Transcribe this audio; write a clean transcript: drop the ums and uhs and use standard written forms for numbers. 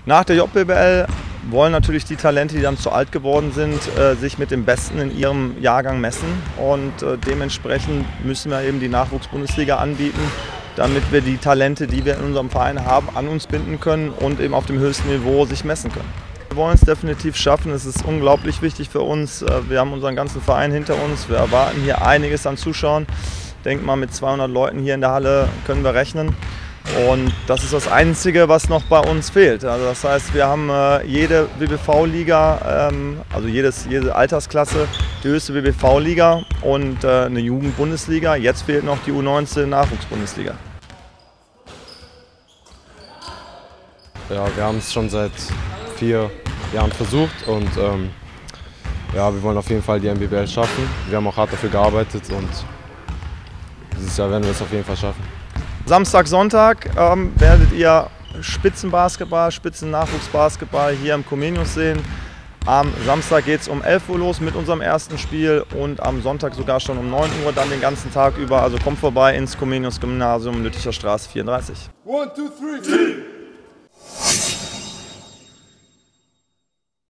Nach der JBL wollen natürlich die Talente, die dann zu alt geworden sind, sich mit den Besten in ihrem Jahrgang messen. Und dementsprechend müssen wir eben die Nachwuchs-Bundesliga anbieten, damit wir die Talente, die wir in unserem Verein haben, an uns binden können und eben auf dem höchsten Niveau sich messen können. Wir wollen es definitiv schaffen, es ist unglaublich wichtig für uns. Wir haben unseren ganzen Verein hinter uns, wir erwarten hier einiges an Zuschauern. Ich denke mal, mit 200 Leuten hier in der Halle können wir rechnen. Und das ist das Einzige, was noch bei uns fehlt. Also das heißt, wir haben jede WBV-Liga, also jede Altersklasse, die höchste WBV-Liga und eine Jugendbundesliga. Jetzt fehlt noch die U19 Nachwuchs-Bundesliga. Ja, wir haben es schon seit 4 Jahren versucht und ja, wir wollen auf jeden Fall die NBBL schaffen. Wir haben auch hart dafür gearbeitet und dieses Jahr werden wir es auf jeden Fall schaffen. Samstag, Sonntag werdet ihr Spitzenbasketball, Spitzen-Nachwuchsbasketball hier im Comenius sehen. Am Samstag geht es um 11 Uhr los mit unserem ersten Spiel und am Sonntag sogar schon um 9 Uhr, dann den ganzen Tag über. Also kommt vorbei ins Comenius Gymnasium, Lütticher Straße 34. 1, 2, 3.